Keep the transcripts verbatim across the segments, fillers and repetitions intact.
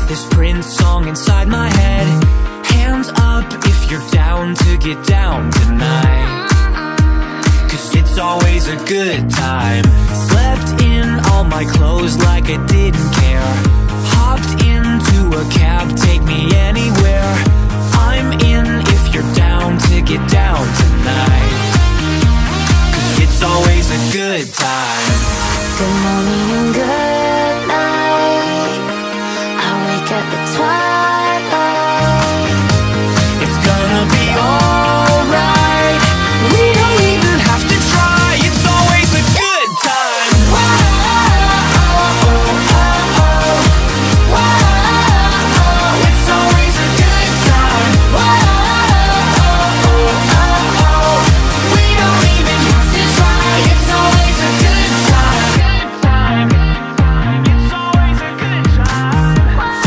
this Prince song inside my head. Hands up if you're down to get down tonight, 'cause it's always a good time. Slept in all my clothes like I didn't care. Hopped into a cab, take me anywhere. I'm in if you're down to get down tonight, 'cause it's always a good time. Good morning and good night. I wake up at twilight. It's gonna be alright. We don't even have to try. It's always a good time. Whoa, oh, oh, oh, oh. Whoa, it's always a good time. Whoa, oh, oh, oh, oh. We don't even have to try. It's always a good time. Good time. It's always a good time.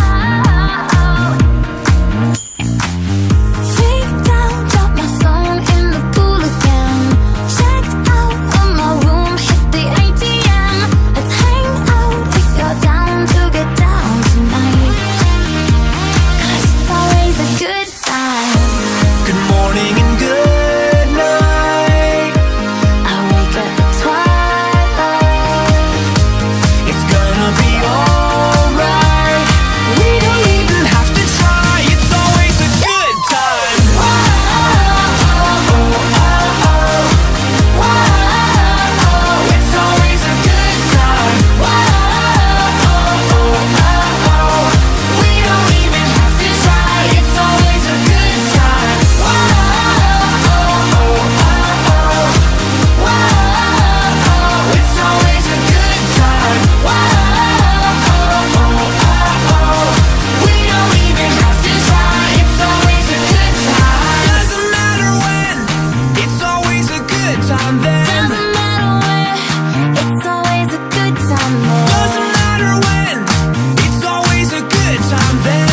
Freak down, drop my phone in the pool again. Checked out of my room, hit the A T M. Let's hang out if you're down to get down tonight, 'cause it's always a good time. Good morning and good night. I wake up at twilight. It's gonna be alright. We don't even have to try. It's always a good time. Whoa, oh, oh, oh. Whoa, it's always a good time. Whoa, oh, oh, oh. We don't even have to try. It's always a good time. Whoa, oh, oh, oh. Whoa, it's always a good time. Whoa, oh, oh, oh. We don't even have to try. It's always a good time. Doesn't matter when, it's always a good time then. Doesn't matter where, it's always a good time there. Doesn't matter when, it's always a good time then.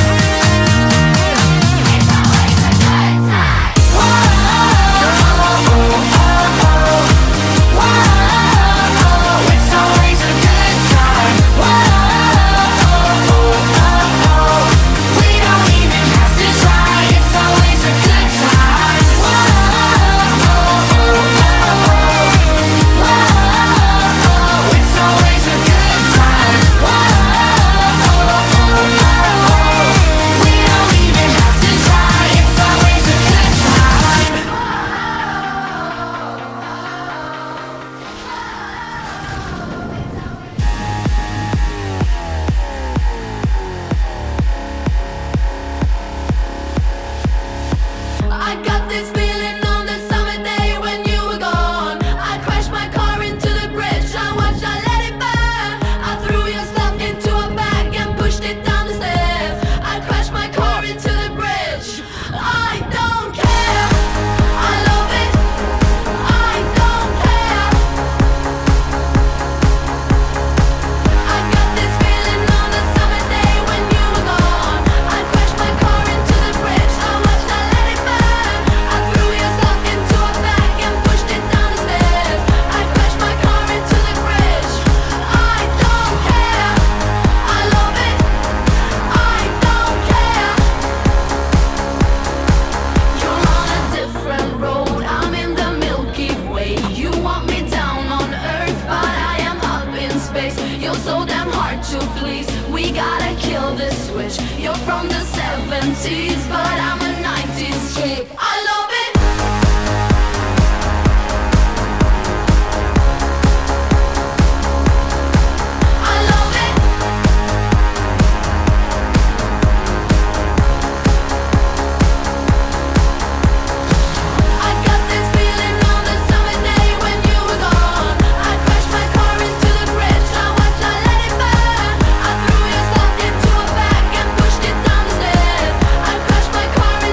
It's always a good time. Whoa, oh, oh, oh. Whoa, it's always a good time. Whoa, oh, oh, oh. We don't even have to try. It's always a good time. Whoa, oh, oh, oh. Whoa, it's always a good time. Whoa, oh, oh, oh. We don't even have to try. It's always a good time. I got this feeling on the summer day when you were gone. I crashed my car into the bridge. I watched, I let it burn. I threw your stuff into a bag and pushed it down the stairs. I crashed my car into the bridge. I don't care. I love it. I don't care. I got this feeling on the summer day when you were gone. I crashed my car into the bridge. I watched, I let it burn. I threw your stuff into a bag and pushed it down the stairs. I crashed my car into the bridge. I don't care. I love it. I don't care. You're on a different road. I'm in the Milky Way. You want me down on Earth, but I am up in space. You're so damn hard to please. We gotta kill this switch. You're from the seventies, but I'm a nineties chick. I love it. I love it. I got this feeling on the summer day when you were gone. I crashed my car into the bridge. I watched, I let it burn. I threw your stuff into a bag and pushed it down the stairs. I crashed my car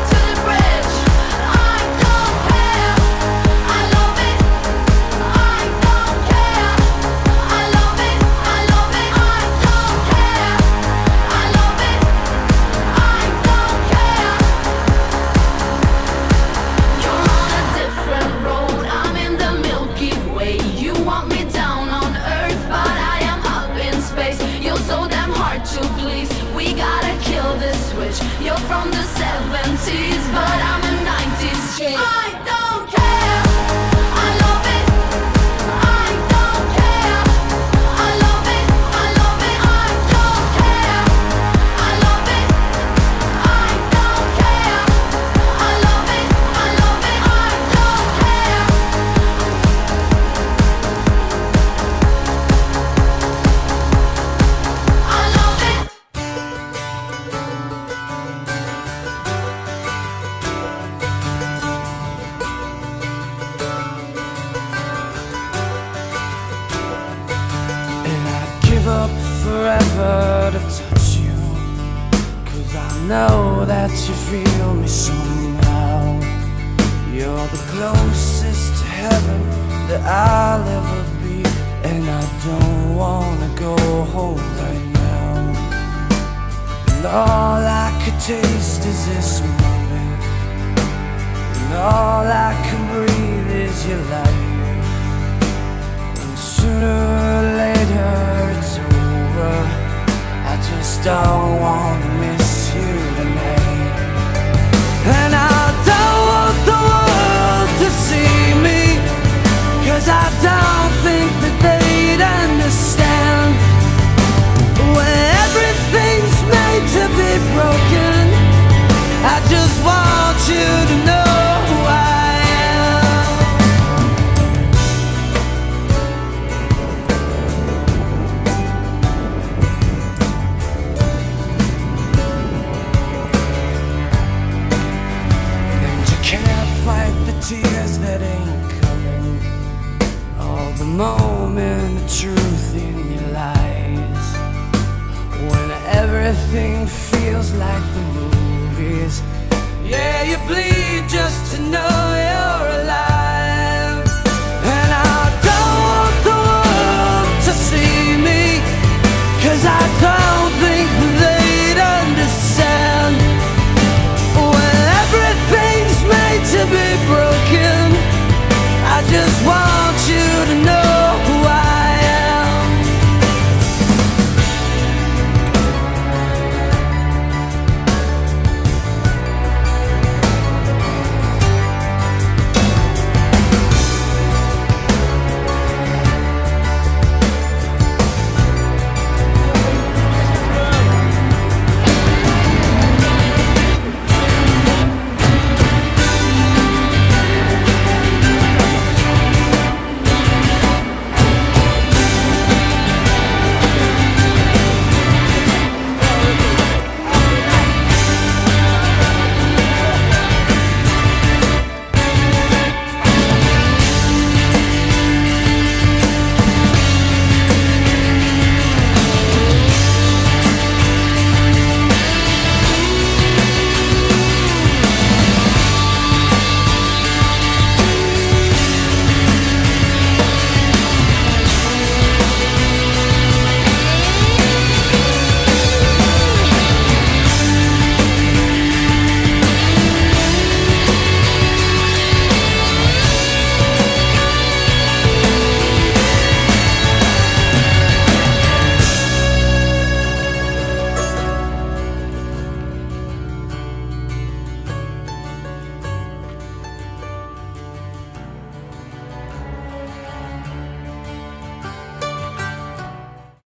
give up forever to touch you, 'cause I know that you feel me somehow. You're the closest to heaven that I'll ever be, and I don't wanna go home right now. And all I could taste is this moment, and all I can breathe is your light. And sooner or later it's over, I just don't wanna miss you tonight. And I don't want the world to see me, 'cause I don't think that they'd understand. When everything's made to be broken, I just want you to know who I am. And you can't fight the tears that ain't coming, all the moment of truth in your lies. When everything feels like the movies, yeah, you bleed just to know you're